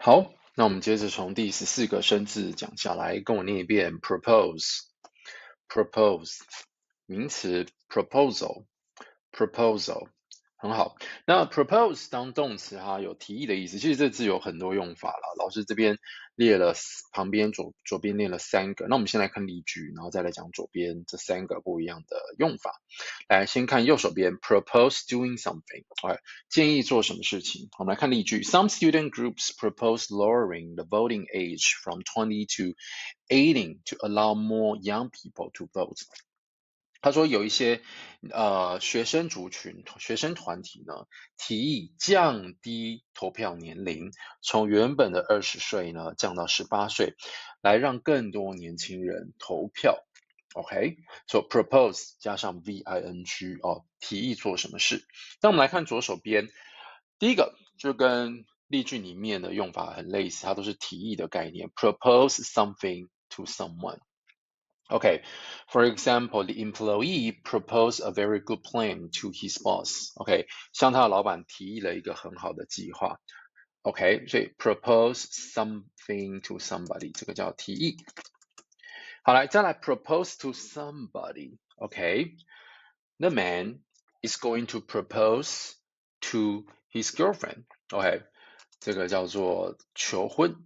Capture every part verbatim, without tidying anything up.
好，那我们接着从第十四个生字讲下来，跟我念一遍 propose，propose 名词 proposal，proposal 很好。那 propose 当动词哈，有提议的意思。其实这字有很多用法啦，老师这边列了旁边左左边列了三个。那我们先来看例句，然后再来讲左边这三个不一样的用法。来，先看右手边 propose doing something， 哎，建议做什么事情？我们来看例句 ：Some student groups propose lowering the voting age from twenty to eighteen to allow more young people to vote。他说有一些呃学生族群、学生团体呢，提议降低投票年龄，从原本的二十岁呢降到十八岁，来让更多年轻人投票。OK，so propose 加上 V I N G 哦，提议做什么事？那我们来看左手边，第一个就跟例句里面的用法很类似，它都是提议的概念 ，propose something to someone。Okay, for example, the employee proposed a very good plan to his boss. OK，向他的老板提议了一个很好的计划。OK，所以 propose something to somebody 这个叫提议。好，来再来 propose to somebody。OK，the man is going to propose to his girlfriend。OK，这个叫做求婚。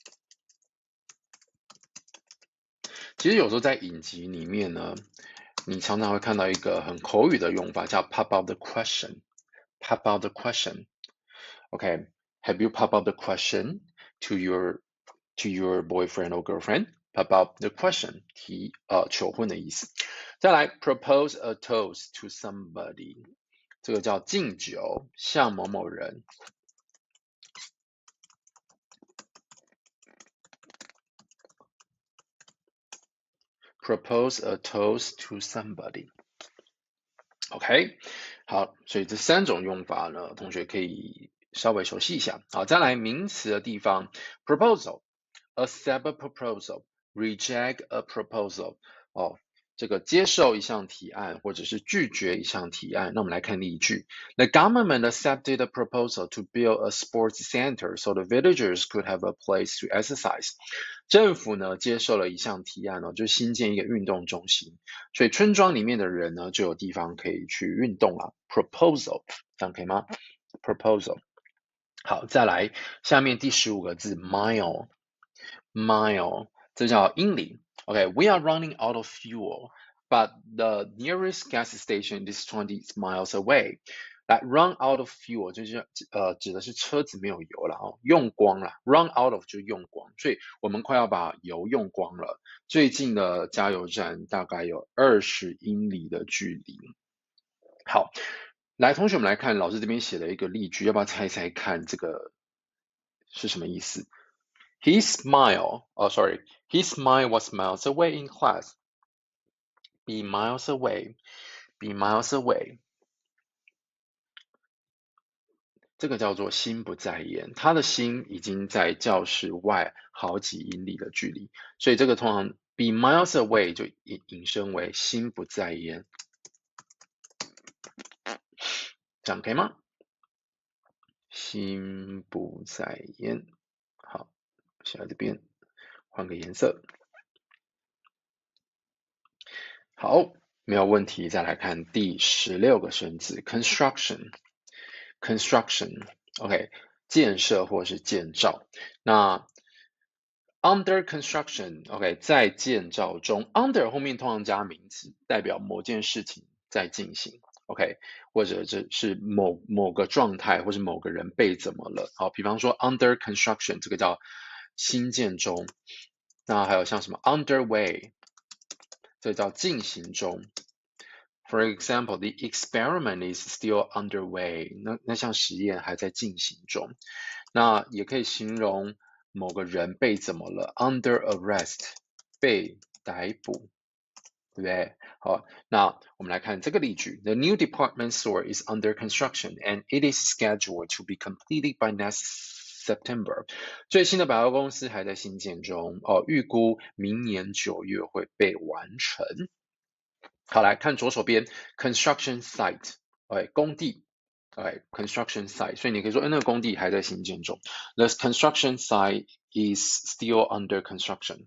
其实有时候在影集里面呢，你常常会看到一个很口语的用法，叫 pop out the question。pop out the question。OK，have you pop out the question to your to your boyfriend or girlfriend？pop out the question， 提呃求婚的意思。再来 propose a toast to somebody， 这个叫敬酒，向某某人。propose a toast to somebody。OK， 好，所以这三种用法呢，同学可以稍微熟悉一下。好，再来名词的地方 ，proposal，accept a proposal，reject a proposal， 哦，这个接受一项提案或者是拒绝一项提案。那我们来看例句 ：The government accepted a proposal to build a sports center so the villagers could have a place to exercise。政府呢接受了一项提案哦，就新建一个运动中心，所以村庄里面的人呢就有地方可以去运动了。proposal， 这样可以吗 ？proposal。好，再来下面第十五个字 mile，mile， 这叫英里。OK，we are running out of fuel, but the nearest gas station is twenty miles away。来 run out of fuel 就是呃指的是车子没有油了哦，用光了 ，run out of 就用光，所以我们快要把油用光了。最近的加油站大概有二十英里的距离。好，来同学们来看，老师这边写了一个例句，要不要猜猜看这个是什么意思 ？His smile, oh sorry, his smile was miles away in class. Be miles away, be miles away。这个叫做心不在焉，他的心已经在教室外好几英里的距离，所以这个通常 be miles away 就引引申为心不在焉，这样可以吗？心不在焉，好，写在这边，换个颜色，好，没有问题。再来看第十六个生字 construction，construction，OK， 建设或是建造，那。Under construction，OK， 在建造中 ，under 后面通常加名词，代表某件事情在进行 ，OK， 或者这是某某个状态，或是某个人被怎么了。好，比方说 under construction 这个叫新建中，那还有像什么 underway， 这个叫进行中。For example, the experiment is still underway。那那项实验还在进行中。那也可以形容。某个人被怎么了 ？Under arrest， 被逮捕，对不对？好，那我们来看这个例句：The new department store is under construction and it is scheduled to be completed by next September。最新的百货公司还在新建中，哦，预估明年九月会被完成。好，来看左手边 construction site， 哎，工地。 ，OK construction site，所以你可以说，哎，那个工地还在兴建中。The construction site is still under construction。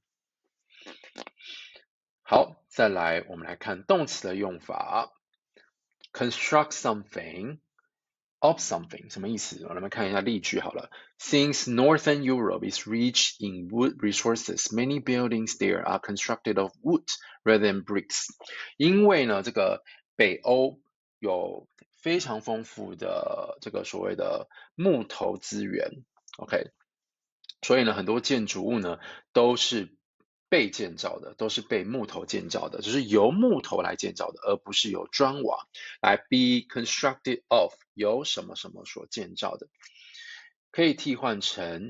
好，再来我们来看动词的用法。construct something of something 什么意思？我们来看一下例句好了。Since Northern Europe is rich in wood resources, many buildings there are constructed of wood rather than bricks。因为呢，这个北欧有非常丰富的这个所谓的木头资源 ，OK，所以呢，很多建筑物呢都是被建造的，都是被木头建造的，就是由木头来建造的，而不是由砖瓦来 be constructed of 由什么什么所建造的，可以替换成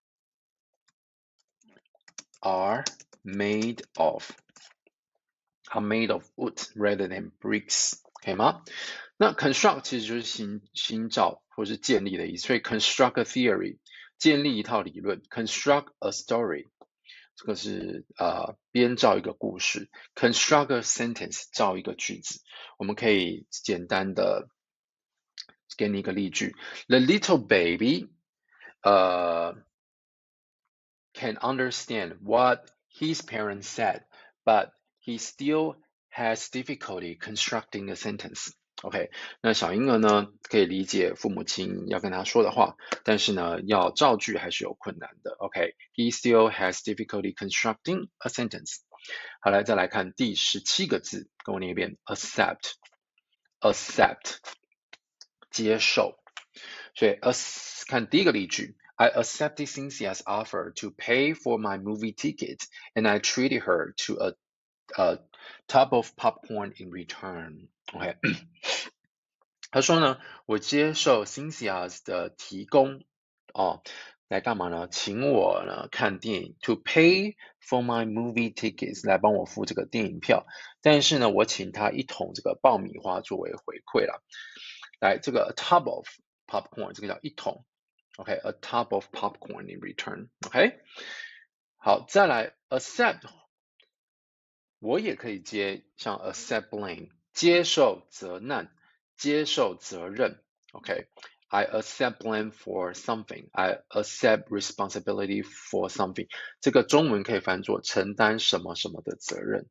are made of are made of wood rather than bricks， 可以吗？那 construct 其实就是新新造或是建立的意思，所以 construct a theory 建立一套理论 ，construct a story 这个是呃编造一个故事 ，construct a sentence 造一个句子。我们可以简单的给你一个例句：The little baby 呃 can understand what his parents said, but he still has difficulty constructing a sentence. OK， 那小婴儿呢可以理解父母亲要跟他说的话，但是呢要造句还是有困难的。OK，he still has difficulty constructing a sentence。好，来再来看第十七个字，跟我念一遍，accept，accept，接受。所以 as 看第一个例句。I accepted Cynthia's offer to pay for my movie ticket, and I treated her to a, a tub of popcorn in return. OK， 他说呢，我接受 Cynthia 的提供，哦，来干嘛呢？请我呢看电影 ，to pay for my movie tickets， 来帮我付这个电影票。但是呢，我请他一桶这个爆米花作为回馈啦。来，这个 a tub of popcorn， 这个叫一桶。OK，a tub of popcorn in return。OK， 好，再来 accept， 我也可以接像 accept blame， 接受责难，接受责任。OK，I accept blame for something. I accept responsibility for something. 这个中文可以翻作承担什么什么的责任。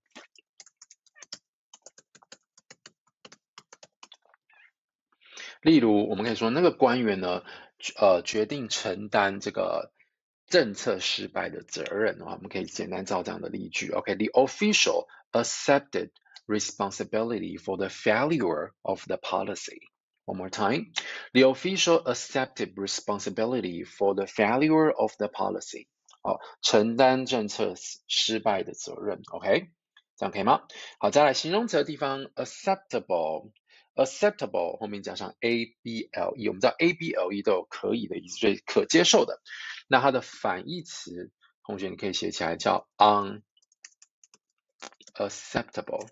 例如，我们可以说那个官员呢，呃，决定承担这个政策失败的责任啊。我们可以简单造这样的例句。OK，the official accepted responsibility for the failure of the policy. One more time. The official accepted responsibility for the failure of the policy. 好，承担政策失败的责任。OK，这样可以吗？好，再来形容词的地方 ，acceptable。acceptable 后面加上 a b l e， 我们知道 a b l e 都有可以的意思，所以可接受的。那它的反义词，同学你可以写起来叫 unacceptable，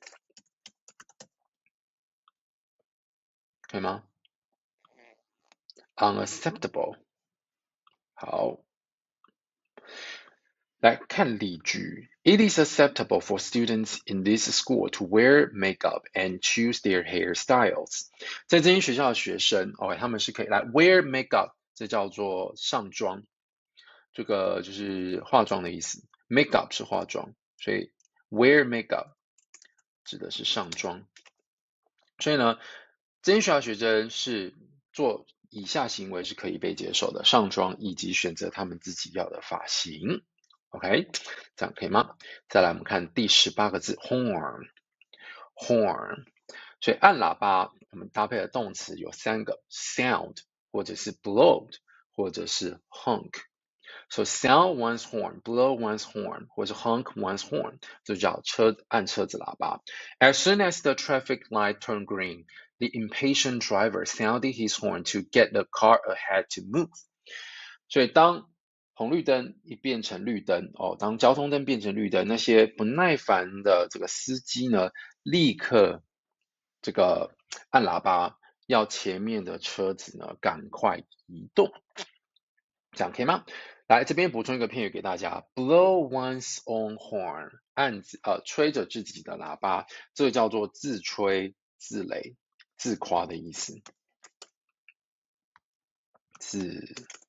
可以吗 ？unacceptable。好，来看例句。It is acceptable for students in this school to wear makeup and choose their hairstyles。在这间学校的学生 ，OK， 他们是可以来 wear makeup， 这叫做上妆，这个就是化妆的意思。makeup 是化妆，所以 wear makeup 指的是上妆。所以呢，这间学校学生是做以下行为是可以被接受的：上妆以及选择他们自己要的发型。OK， 这样可以吗？再来，我们看第十八个字 horn，horn。所以按喇叭，我们搭配的动词有三个 ：sound， 或者是 blow， 或者是 honk。So sound one's horn, blow one's horn， 或者 honk one's horn， 就叫车按车子喇叭。As soon as the traffic light turned green, the impatient driver sounded his horn to get the car ahead to move。所以当红绿灯一变成绿灯哦，当交通灯变成绿灯，那些不耐烦的这个司机呢，立刻这个按喇叭，要前面的车子呢赶快移动，这样可以吗？来，这边补充一个片语给大家 ，blow one's own horn， 按呃吹着自己的喇叭，这个叫做自吹自擂、自夸的意思。 字。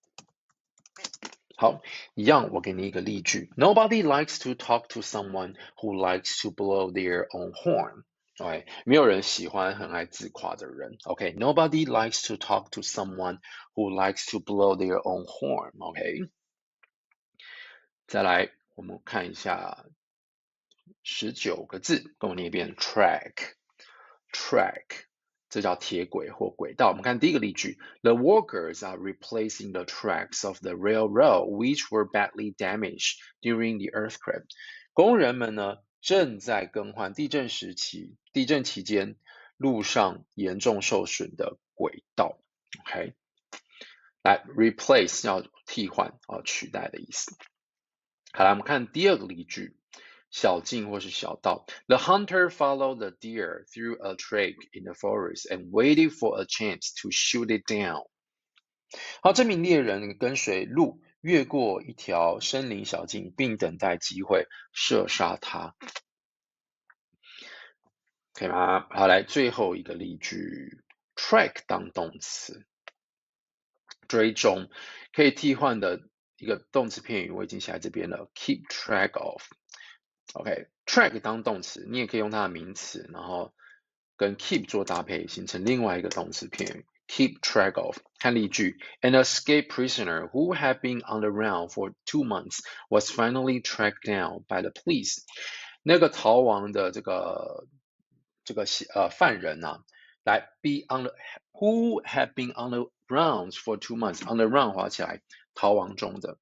好，一样，我给你一个例句。Nobody likes to talk to someone who likes to blow their own horn. OK， 没有人喜欢很爱自夸的人。OK，Nobody likes to talk to someone who likes to blow their own horn. OK，再来，我们看一下十九个字，跟我念一遍 track。track 这叫铁轨或轨道。我们看第一个例句 ：The workers are replacing the tracks of the railroad which were badly damaged during the earthquake. 工人们呢正在更换地震时期地震期间路上严重受损的轨道。OK， 来 replace 要替换啊取代的意思。好，来我们看第二个例句。小径或是小道 The hunter followed the deer through a track in the forest and waited for a chance to shoot it down. 好，这名猎人跟随鹿越过一条森林小径，并等待机会射杀它。可以吗？好，来最后一个例句 track 当动词，追踪可以替换的一个动词片语，我已经写在这边了 keep track of。OK，track 当动词，你也可以用它的名词，然后跟 keep 做搭配，形成另外一个动词片语 keep track of。看例句 ：An escaped prisoner who had been on the run for two months was finally tracked down by the police。那个逃亡的这个这个呃犯人呐、啊，来 be on the who had been on the runs for two months on the run 划起来，逃亡中的。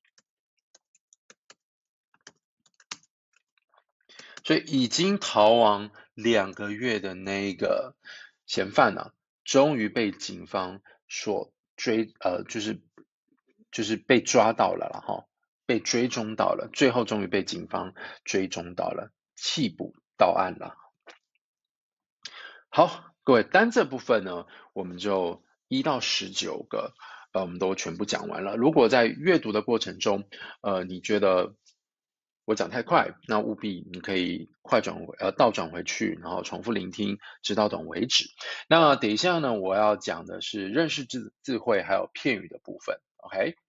所以已经逃亡两个月的那个嫌犯呢、啊，终于被警方所追，呃，就是就是被抓到了了哈，被追踪到了，最后终于被警方追踪到了，弃捕到案了。好，各位单这部分呢，我们就一到十九个，呃，我们都全部讲完了。如果在阅读的过程中，呃，你觉得我讲太快，那务必你可以快转回呃倒转回去，然后重复聆听，直到懂为止。那等一下呢，我要讲的是认识字字汇还有片语的部分。OK，